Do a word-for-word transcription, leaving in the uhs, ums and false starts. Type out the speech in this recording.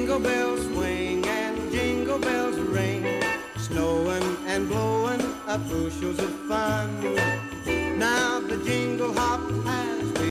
Jingle bells swing and jingle bells ring, snowing and blowing up bushels of fun. Now the jingle hop